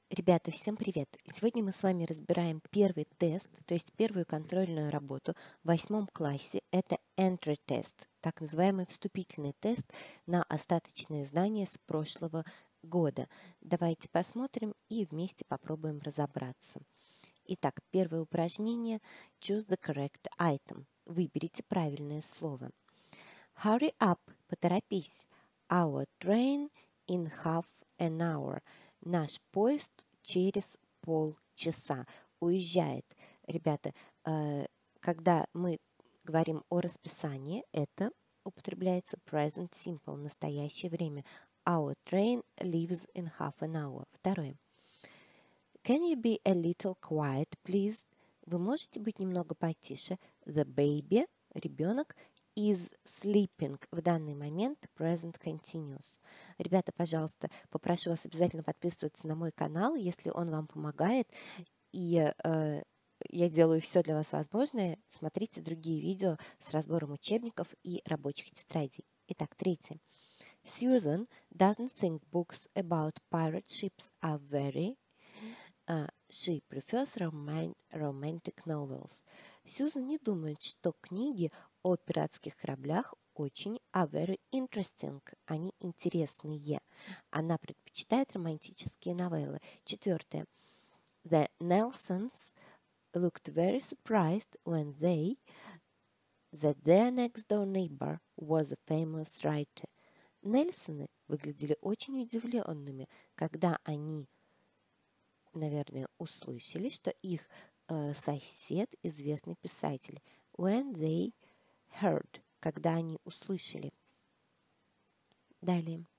Ребята, всем привет! Сегодня мы с вами разбираем первый тест, то есть первую контрольную работу в 8 классе. Это entry тест, так называемый вступительный тест на остаточные знания с прошлого года. Давайте посмотрим и вместе попробуем разобраться. Итак, первое упражнение Choose the correct item. Выберите правильное слово. Hurry up, поторопись. Our train in half an hour. Наш поезд через полчаса уезжает. Ребята, когда мы говорим о расписании, это употребляется present simple, настоящее время. Our train leaves in half an hour. Второе. Can you be a little quiet, please? Вы можете быть немного потише? The baby, ребенок, is sleeping. В данный момент present continuous. Ребята, пожалуйста, попрошу вас обязательно подписываться на мой канал, если он вам помогает. И я делаю все для вас возможное. Смотрите другие видео с разбором учебников и рабочих тетрадей. Итак, третье. Susan doesn't think books about pirate ships are very... She prefers romantic novels. Сьюзан не думает, что книги о пиратских кораблях очень very interesting. Они интересные. Она предпочитает романтические новеллы. Четвертое. The Nelsons looked very surprised when that their next door neighbor was a famous writer. Нельсоны выглядели очень удивленными, когда они наверное, услышали, что их сосед известный писатель. When they heard, когда они услышали. Далее.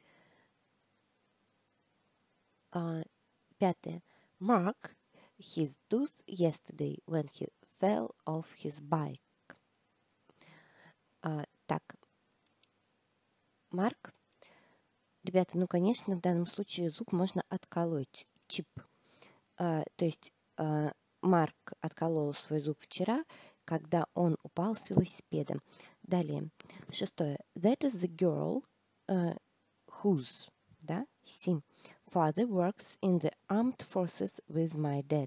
Пятое. Mark his tooth yesterday when he fell off his bike. Так. Марк. Ребята, ну, конечно, в данном случае зуб можно отколоть. Чип. То есть Марк отколол свой зуб вчера, когда он упал с велосипеда. Далее. Шестое. That is the girl whose, да, father works in the armed forces with my dad.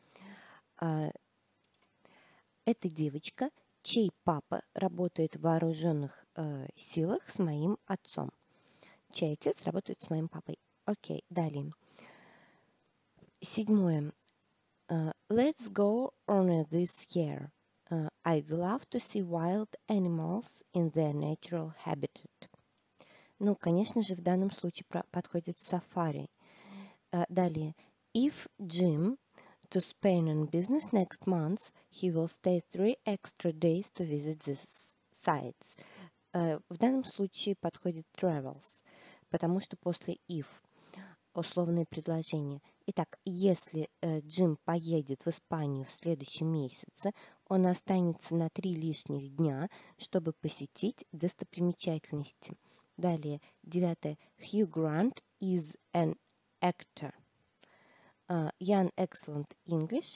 Это девочка, чей папа работает в вооруженных силах с моим отцом. Чей отец работает с моим папой. Окей, далее. Седьмое. Let's go on this year. I'd love to see wild animals in their natural habitat. Ну, конечно же, в данном случае подходит сафари. Далее. If Jim to Spain on business next month, he will stay 3 extra days to visit the sites. В данном случае подходит travels, потому что после if условные предложения. Итак, если Джим поедет в Испанию в следующем месяце, он останется на 3 лишних дня, чтобы посетить достопримечательности. Далее, 9. Hugh Grant is an actor. Young excellent English.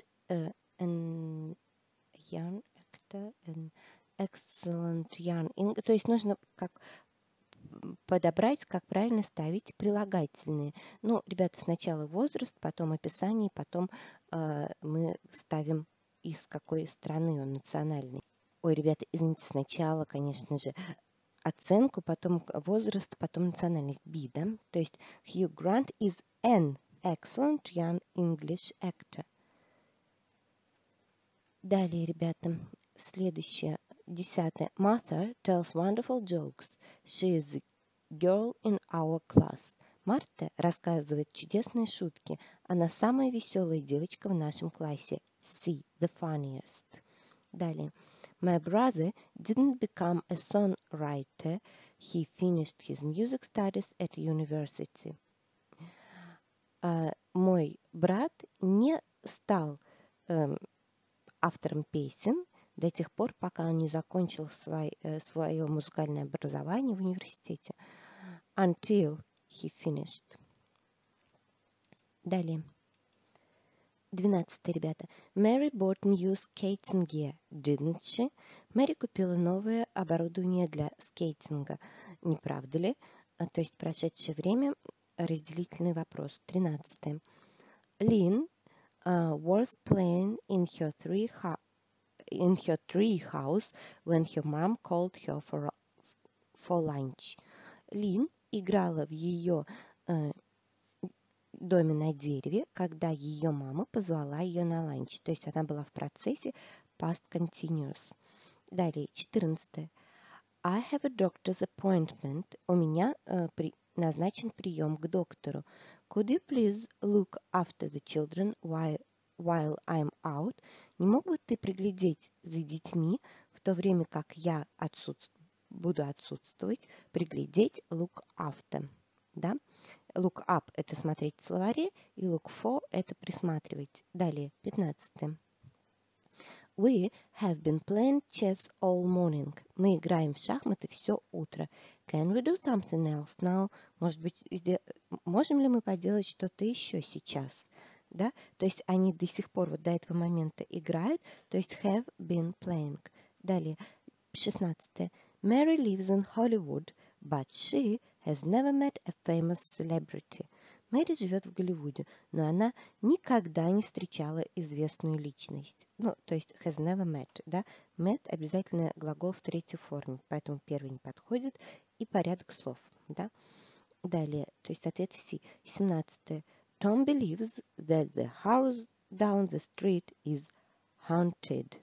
Young actor and excellent young English. То есть нужно как подобрать, как правильно ставить прилагательные. Ну, ребята, сначала возраст, потом описание, потом мы ставим, из какой страны он национальный. Ой, ребята, извините, сначала, конечно же, оценку, потом возраст, потом национальность. B, да? То есть Hugh Grant is an excellent young English actor. Далее, ребята, следующее. 10. Martha tells wonderful jokes. She is the girl in our class. Марта рассказывает чудесные шутки. Она самая веселая девочка в нашем классе. C. The funniest. Далее. My brother didn't become a songwriter. He finished his music studies at university. Мой брат не стал автором песен до тех пор, пока он не закончил свое музыкальное образование в университете. Until he finished. Далее. 12, ребята. Mary bought new skating gear, didn't she? Мэри купила новое оборудование для скейтинга. Не правда ли? То есть прошедшее время, разделительный вопрос. 13. Lynn was playing in her tree house when her mom called her for lunch. Лин играла в ее доме на дереве, когда ее мама позвала ее на ланч. То есть она была в процессе past continuous. Далее, 14. I have a doctor's appointment. У меня назначен прием к доктору. Could you please look after the children while I'm out? Не мог бы ты приглядеть за детьми в то время, как я буду отсутствовать? Приглядеть look after. Да? Look up – это смотреть в словаре, и look for – это присматривать. Далее, 15. We have been playing chess all morning. Мы играем в шахматы все утро. Can we do something else now? Может быть, можем ли мы поделать что-то еще сейчас? Да? То есть они до сих пор вот до этого момента играют, то есть have been playing. Далее, 16. Mary lives in Hollywood, but she has never met a famous celebrity. Мэри живет в Голливуде, но она никогда не встречала известную личность. Ну, то есть has never met, да? Met обязательно глагол в третьей форме, поэтому первый не подходит, и порядок слов, да? Далее, то есть ответ C. 17. Tom believes that the house down the street is haunted.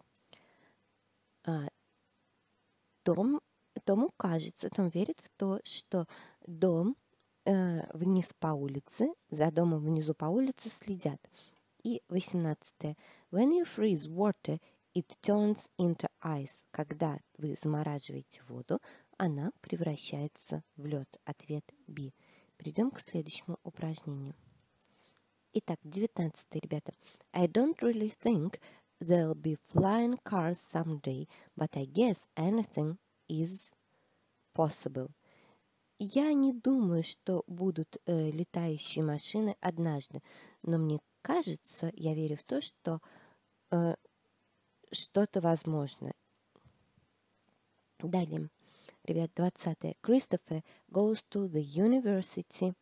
Тому кажется, Том верит в то, что дом вниз по улице, за домом внизу по улице следят. И 18. When you freeze water, it turns into ice. Когда вы замораживаете воду, она превращается в лед. Ответ B. Перейдем к следующему упражнению. Итак, 19, ребята. I don't really think there'll be flying cars someday, but I guess anything is possible. Я не думаю, что будут летающие машины однажды, но мне кажется, я верю в то, что что-то возможно. Далее, ребят, 20. Christopher goes to the university.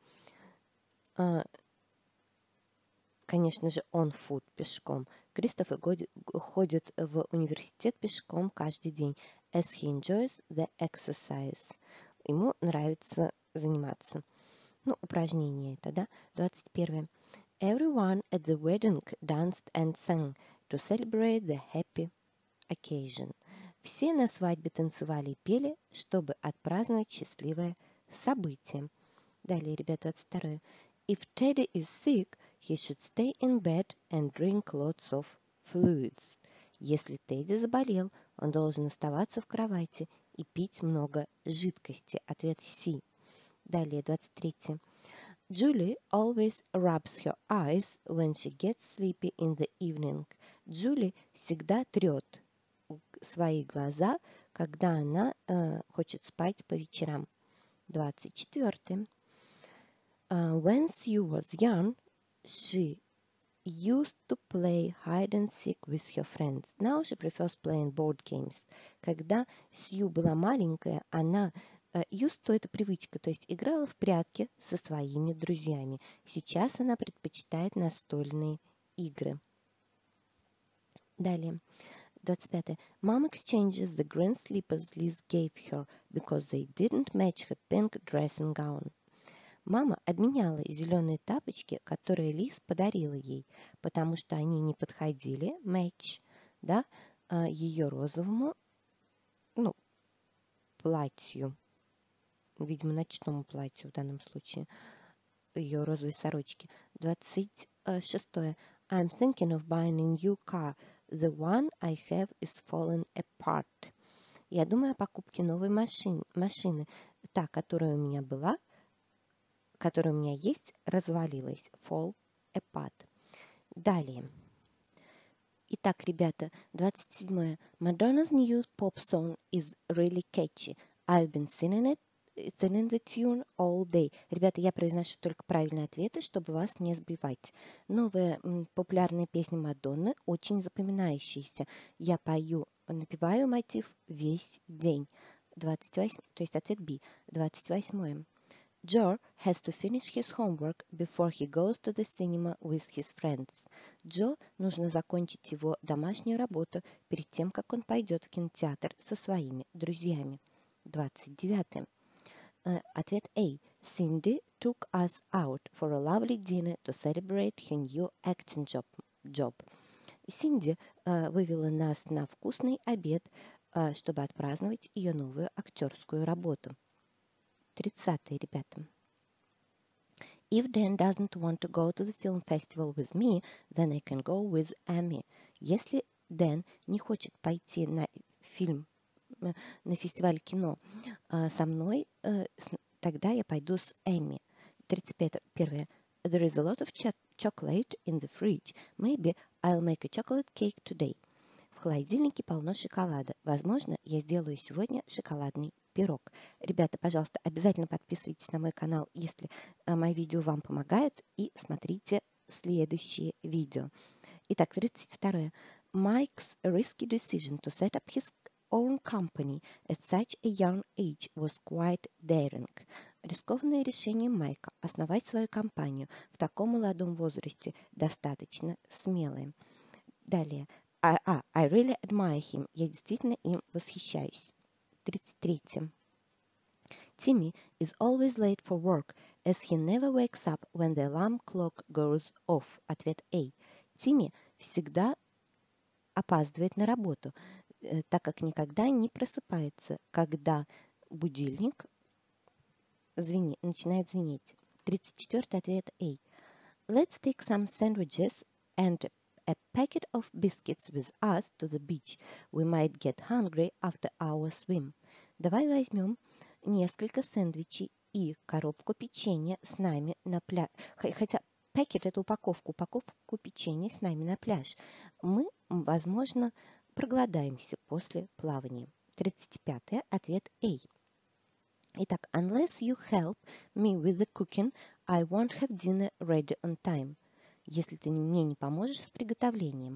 Конечно же, on foot, пешком. Кристофер ходит в университет пешком каждый день. As he enjoys the exercise. Ему нравится заниматься. Ну, упражнение это, да? 21. Everyone at the wedding danced and sang to celebrate the happy occasion. Все на свадьбе танцевали и пели, чтобы отпраздновать счастливое событие. Далее, ребята, 22. If Teddy is sick, he should stay in bed and drink lots of fluids. Если Тедди заболел, он должен оставаться в кровати и пить много жидкости. Ответ C. Далее, 23. Julie always rubs her eyes when she gets sleepy in the evening. Джули всегда трет свои глаза, когда она хочет спать по вечерам. 24. When Sue was young, she used to play hide and seek with her friends. Now she prefers playing board games. Когда Сью была маленькая, она used to это привычка, то есть играла в прятки со своими друзьями. Сейчас она предпочитает настольные игры. Далее. 25. Mom exchanges the green slippers Liz gave her because they didn't match her pink dressing gown. Мама обменяла зеленые тапочки, которые Лиз подарила ей, потому что они не подходили, match, да, ее розовому, ну, платью, видимо, ночному платью в данном случае, ее розовой сорочки. 26. I'm thinking of buying a new car. The one I have is falling apart. Я думаю о покупке новой машины. Та, которая у меня была, которая у меня есть, развалилась. Fall apart. Далее. Итак, ребята, 27. Madonna's new pop song is really catchy. I've been singing the tune all day. Ребята, я произношу только правильные ответы, чтобы вас не сбивать. Новая популярная песня Мадонны очень запоминающаяся. Я напеваю мотив весь день. 28, то есть ответ B. 28. Joe has to finish his homework before he goes to the cinema with his friends. Джо нужно закончить его домашнюю работу перед тем, как он пойдет в кинотеатр со своими друзьями. 29. Ответ A. Cindy took us out for a lovely dinner to celebrate her new acting job. Синди вывела нас на вкусный обед, чтобы отпраздновать ее новую актерскую работу. 30, ребята. If Dan doesn't want to go to the film festival with me, then I can go with Amy. Если Дэн не хочет пойти на фильм, на фестиваль кино со мной, тогда я пойду с Эми. 31. There is a lot of chocolate in the fridge. Maybe I'll make a chocolate cake today. В холодильнике полно шоколада. Возможно, я сделаю сегодня шоколадный пирог. Ребята, пожалуйста, обязательно подписывайтесь на мой канал, если мои видео вам помогают, и смотрите следующие видео. Итак, 32. Mike's risky decision to set up his own company at such a young age was quite daring. Рискованное решение Майка основать свою компанию в таком молодом возрасте достаточно смелое. Далее. I really admire him. Я действительно им восхищаюсь. 33. Timmy is always late for work, as he never wakes up when the alarm clock goes off. Ответ A. Тимми всегда опаздывает на работу, так как никогда не просыпается, когда будильник начинает звенеть. 34. Ответ A. Let's take some sandwiches and a packet of biscuits with us to the beach. We might get hungry after our swim. Давай возьмем несколько сэндвичей и коробку печенья с нами на пляж. Хотя пакет — это упаковку печенья с нами на пляж. Мы, возможно, проголодаемся после плавания. 35. Ответ A. Итак, unless you help me with the cooking, I won't have dinner ready on time. Если ты мне не поможешь с приготовлением,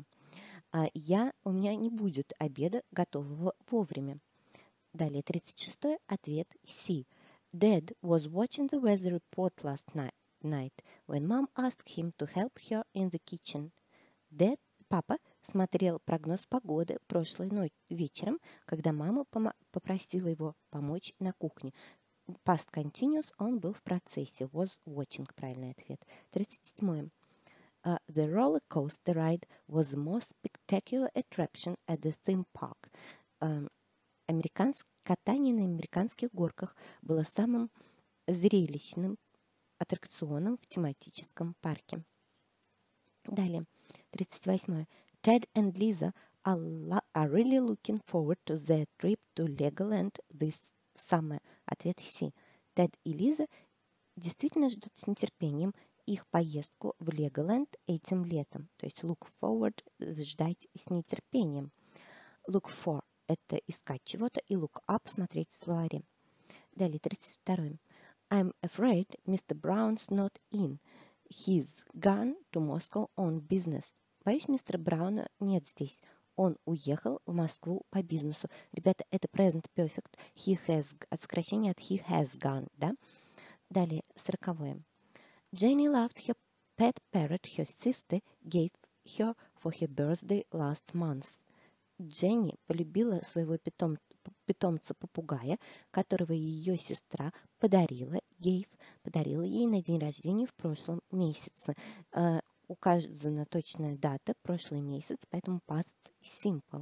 у меня не будет обеда готового вовремя. Далее, 36. Ответ C. Dad was watching the weather report last night when Mom asked him to help her in the kitchen. Папа смотрел прогноз погоды прошлой вечером, когда мама попросила его помочь на кухне. Past continuous, он был в процессе. Was watching, правильный ответ. 37. The roller coaster ride was the most spectacular attraction at the theme park. Катание на американских горках было самым зрелищным аттракционом в тематическом парке. Далее, 38. Ted and Lisa are really looking forward to their trip to Legoland this summer. Ответ C. Тед и Лиза действительно ждут с нетерпением их поездку в Леголенд этим летом. То есть look forward – ждать с нетерпением. Look for – это искать чего-то, и look up – смотреть в словаре. Далее, 32. I'm afraid Mr. Brown's not in. He's gone to Moscow on business. Боюсь, мистера Брауна нет здесь. Он уехал в Москву по бизнесу. Ребята, это present perfect. He has, от сокращения от he has gone, да? Далее, 40. Jenny loved her pet parrot her sister gave her for her birthday last month. Дженни полюбила своего питомца-попугая, которого ее сестра подарила ей на день рождения в прошлом месяце. Указана точная дата, прошлый месяц, поэтому past simple.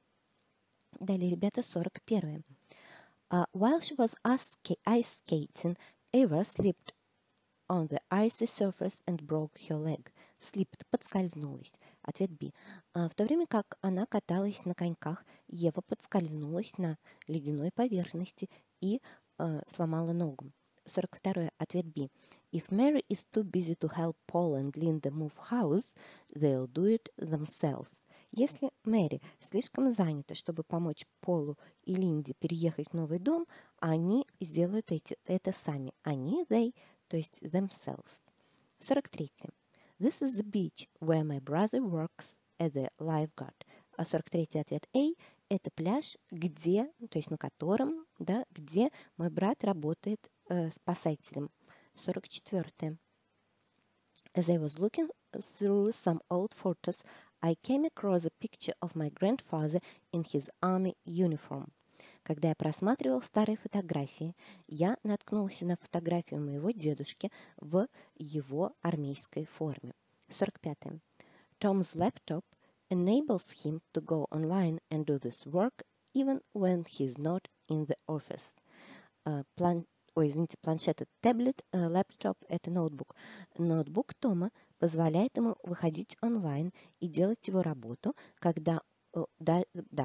Далее, ребята, 41. While she was ice skating, Eva slipped on the icy surface and broke her leg. Slipped – подскользнулась. Ответ B. В то время как она каталась на коньках, Ева подскользнулась на ледяной поверхности и сломала ногу. 42. Ответ B. If Mary is too busy to help Paul and Linda move house, they'll do it themselves. Если Мэри слишком занята, чтобы помочь Полу и Линде переехать в новый дом, они сделают это сами. Они, they, то есть themselves. 43. This is the beach where my brother works as a lifeguard. 43 ответ A. Это пляж, где, то есть на котором, да, где мой брат работает спасателем. 44. As I was looking through some old photos, I came across a picture of my grandfather in his army uniform. Когда я просматривал старые фотографии, я наткнулся на фотографию моего дедушки в его армейской форме. 45. Tom's laptop enables him to go online and do this work even when he's not in the office. Планшет — это таблет, лэптоп — это ноутбук. Ноутбук Тома позволяет ему выходить онлайн и делать его работу, даже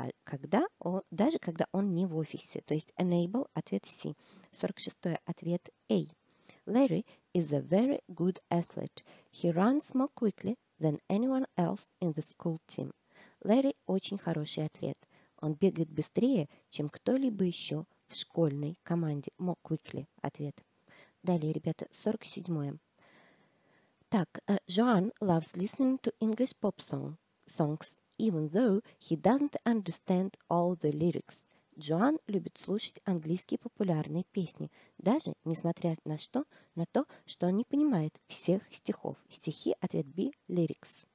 когда он не в офисе. То есть enable — ответ C. 46. Ответ A. Larry is a very good athlete. He runs more quickly than anyone else in the school team. Larry очень хороший атлет. Он бегает быстрее, чем кто-либо еще в школьной команде. More quickly. Ответ. Далее, ребята, 47. Так, Joan loves listening to English pop songs, even though he doesn't understand all the lyrics. Джоан любит слушать английские популярные песни, даже несмотря на то, что он не понимает всех стихов. Стихи — ответ B, lyrics.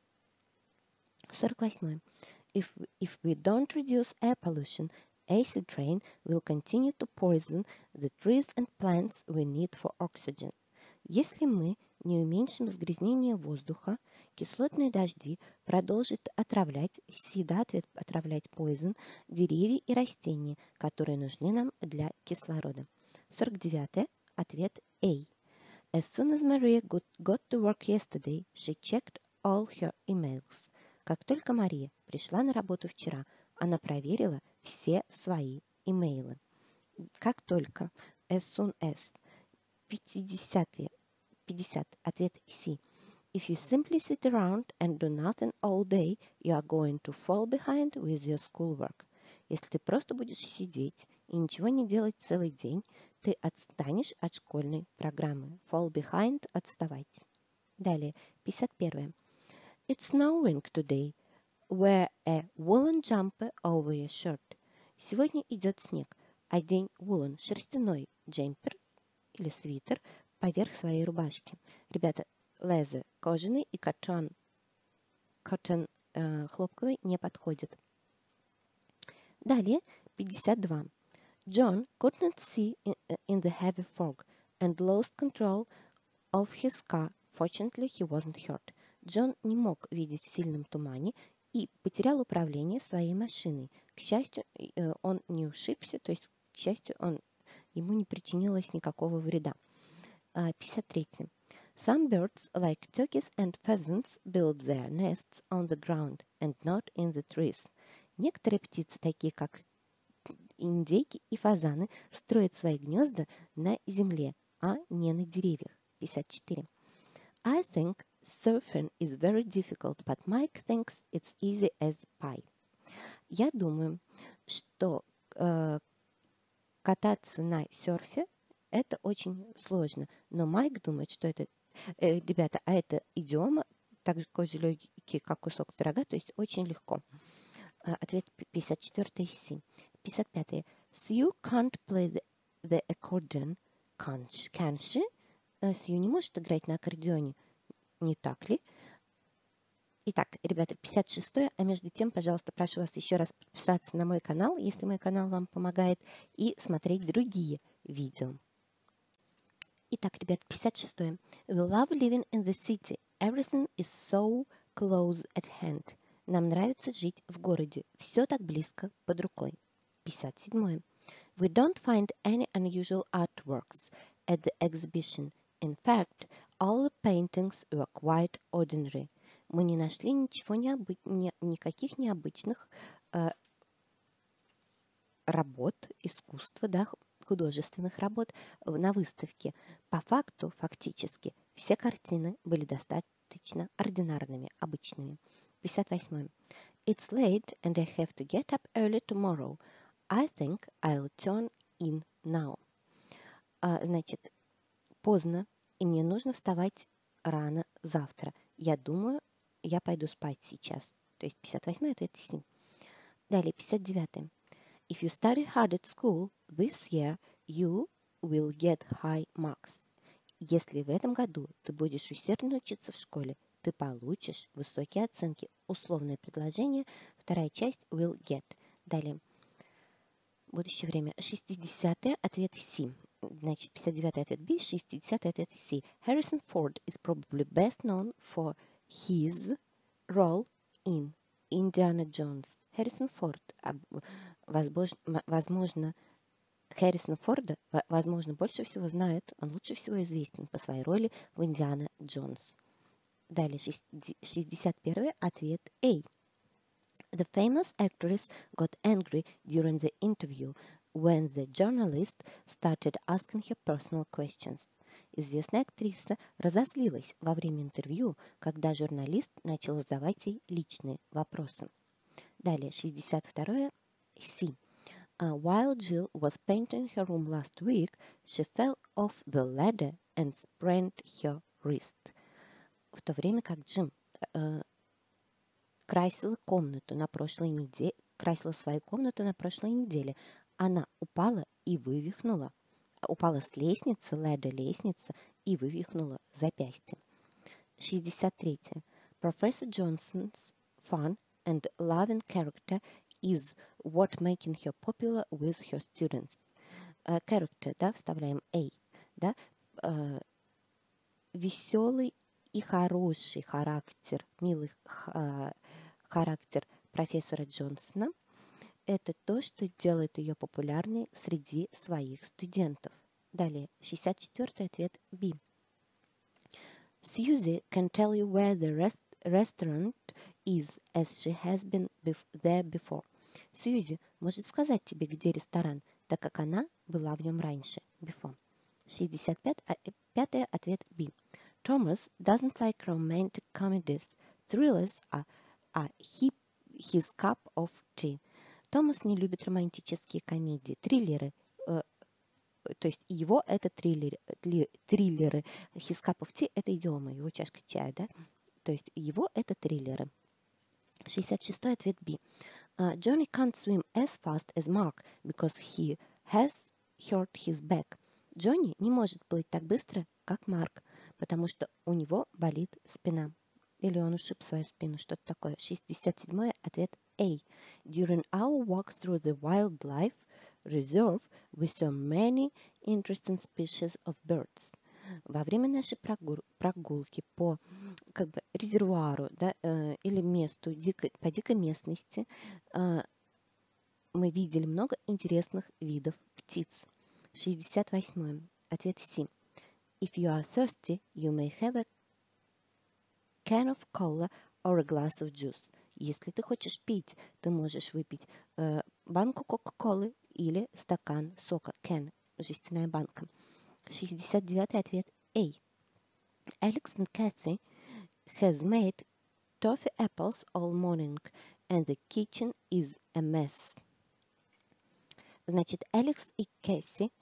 48. If we don't reduce air pollution, acid rain will continue to poison the trees and plants we need for oxygen. Если мы не уменьшим загрязнение воздуха, кислотные дожди продолжат отравлять, отравлять poison, деревья и растения, которые нужны нам для кислорода. 49. Ответ A. As soon as Maria got to work yesterday, she checked all her emails. Как только Мария пришла на работу вчера, она проверила все свои имейлы. Как только. As soon as. 50. Ответ C. If you simply sit around and do nothing all day, you are going to fall behind with your schoolwork. Если ты просто будешь сидеть и ничего не делать целый день, ты отстанешь от школьной программы. Fall behind — отставать. Далее, 51. It's snowing today. Wear a woolen jumper over your shirt. Сегодня идет снег. Одень woolen — шерстяной джемпер или свитер поверх своей рубашки. Ребята, leather — кожаный, и cotton хлопковый не подходит. Далее, 52. John could not see in the heavy fog and lost control of his car. Fortunately, he wasn't hurt. Джон не мог видеть в сильном тумане и потерял управление своей машиной. К счастью, он не ушибся, то есть, к счастью, ему не причинилось никакого вреда. 53. Some birds, like turkeys and pheasants, build their nests on the ground and not in the trees. Некоторые птицы, такие как индейки и фазаны, строят свои гнезда на земле, а не на деревьях. 54. I think surfing is very difficult, but Mike thinks it's easy as pie. Я думаю, что кататься на серфе — это очень сложно, но Майк думает, что это, ребята, это идиома, такой же легкий, как кусок пирога, то есть очень легко. Ответ 54 C. 55. Sue can't play the accordion. Can she? Сью не может играть на аккордеоне, не так ли? Итак, ребята, 56-е, а между тем, пожалуйста, прошу вас еще раз подписаться на мой канал, если мой канал вам помогает, и смотреть другие видео. Итак, ребят, 56-е. We love living in the city. Everything is so close at hand. Нам нравится жить в городе. Все так близко под рукой. 57-е. We don't find any unusual artworks at the exhibition. In fact, all the paintings were quite ordinary. Мы не нашли никаких необычных работ, искусства, да, художественных работ на выставке. По факту, фактически, все картины были достаточно ординарными, обычными. 58. It's late and I have to get up early tomorrow. I think I'll turn in now. Значит, поздно, и мне нужно вставать рано завтра. Я думаю, я пойду спать сейчас. То есть 58-й ответ C. Далее, 59-й. If you study hard at school this year, you will get high marks. Если в этом году ты будешь усердно учиться в школе, ты получишь высокие оценки. Условное предложение, вторая часть will get. Далее. Будущее время. 60-й ответ C. Значит, 59-й ответ B, 60-й ответ C. Harrison Ford is probably best known for his role in Indiana Jones. Харрисон Форд, возможно, Харрисона Форда, возможно, больше всего знают, он лучше всего известен по своей роли в Индиана Джонс. Далее, 61-й ответ A. The famous actress got angry during the interview when the journalist started asking her personal questions. Известная актриса разозлилась во время интервью, когда журналист начал задавать ей личные вопросы. Далее, 62-е C. While Jill was painting her room last week, she fell off the ladder and sprained her wrist. В то время как Джим красила свою комнату на прошлой неделе, она упала с лестницы, лестница, и вывихнула запястье. 63. Professor Johnson's fun and loving character is what making her popular with her students. Character, да, вставляем A, да, веселый и хороший характер, милый характер профессора Джонсона – это то, что делает ее популярной среди своих студентов. Далее, 64-й ответ B. Susie can tell you where the restaurant is, as she has been there before. Сьюзи может сказать тебе, где ресторан, так как она была в нем раньше, before. 65-й ответ B. Thomas doesn't like romantic comedies. Thrillers are his cup of tea. Томас не любит романтические комедии, триллеры. То есть его это триллеры. His cup of tea – это идиома, его чашка чая, да? То есть его это триллеры. 66-й ответ B. Johnny can't swim as fast as Mark because he has hurt his back. Джонни не может плыть так быстро, как Марк, потому что у него болит спина. Или он ушиб свою спину, что-то такое. 67-й ответ A. During our walk through the wildlife reserve, we saw many interesting species of birds. Во время нашей прогулки по резервуару, да, или месту по дикой местности мы видели много интересных видов птиц. 68-й ответ C. If you are thirsty, you may have a can of cola or a glass of juice. Если ты хочешь пить, ты можешь выпить банку Кока-Колы или стакан сока. Can, жестяная банка. 69-й ответ A. Alex and Kathy has made toffee apples all morning, and the kitchen is a mess. Значит, Алекс и Кэсси...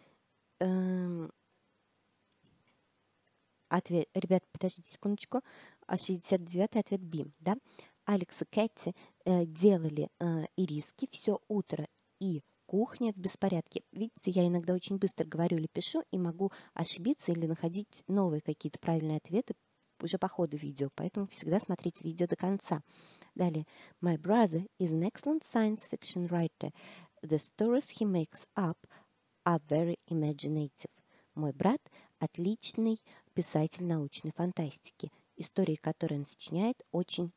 Ребят, подождите секундочку. 69-й ответ B, да? Алекс и Кэти делали ириски все утро, и кухня в беспорядке. Видите, я иногда очень быстро говорю или пишу, и могу ошибиться или находить новые какие-то правильные ответы уже по ходу видео, поэтому всегда смотрите видео до конца. Далее. My brother is an excellent science fiction writer. The stories he makes up are very imaginative. Мой брат – отличный писатель научной фантастики. Истории, которые он сочиняет, очень,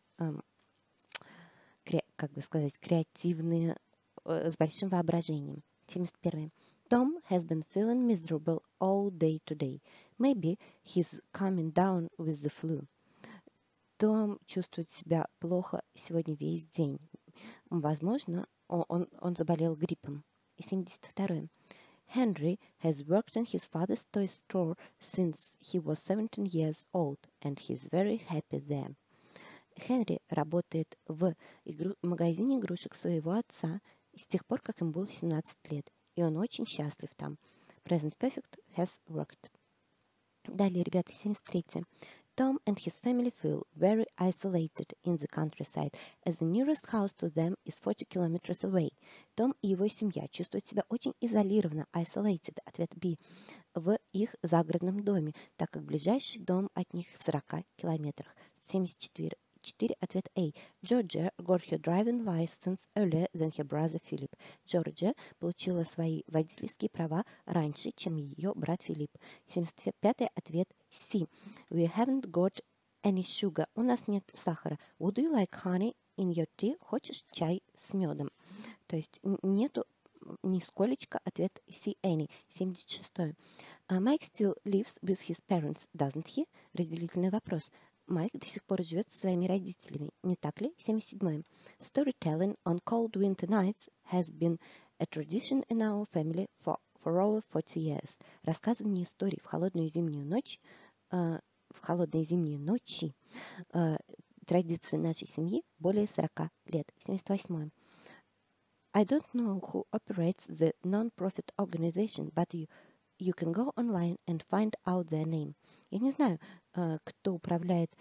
креативные, с большим воображением. 71. Tom has been feeling miserable all day today. Maybe he's coming down with the flu. Том чувствует себя плохо сегодня весь день. Возможно, он заболел гриппом. И 72. Henry has worked in his father's toy store since he was 17 years old, and he's very happy there. Хенри работает в магазине игрушек своего отца с тех пор, как ему было 17 лет, и он очень счастлив там. Present Perfect has worked. Далее, ребята, 73. Tom and his family feel very isolated in the countryside, as the nearest house to them is 40 kilometers away. Том и его семья чувствуют себя очень изолированно, isolated, ответ B, в их загородном доме, так как ближайший дом от них в 40 километрах. 74. Ответ A. Georgia got her driving license earlier than her brother Philip. Джорджия получила свои водительские права раньше, чем ее брат Филипп. 75. Ответ C. We haven't got any sugar. У нас нет сахара. Would you like honey in your tea? Хочешь чай с медом? То есть нету нисколечко. Ответ C. Any. 76. Mike still lives with his parents, doesn't he? Разделительный вопрос. Майк до сих пор живет со своими родителями, не так ли? 77. Storytelling on cold winter nights has been a tradition in our family for over 40 years. Рассказывание историй в холодные зимние ночи, традиции нашей семьи более 40 лет. 78. I don't know who operates the non-profit organization, but you can go online and find out their name. Я не знаю, кто управляет,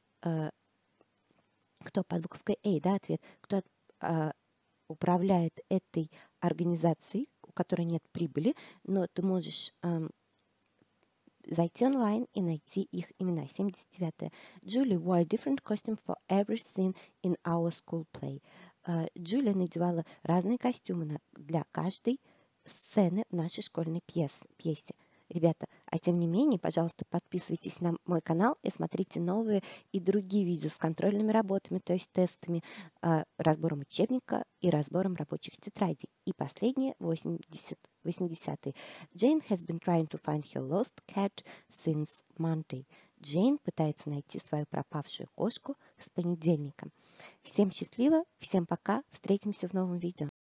кто под буквой A, да, ответ, кто управляет этой организацией, у которой нет прибыли, но ты можешь зайти онлайн и найти их имена. 79. Julie wore a different costume for every scene in our school play. Джулия надевала разные костюмы для каждой сцены в нашей школьной пьесе. Ребята, а тем не менее, пожалуйста, подписывайтесь на мой канал и смотрите новые и другие видео с контрольными работами, то есть тестами, разбором учебника и разбором рабочих тетрадей. И последнее, 80-й. Jane has been trying to find her lost cat since Monday. Джейн пытается найти свою пропавшую кошку с понедельника. Всем счастливо, всем пока, встретимся в новом видео.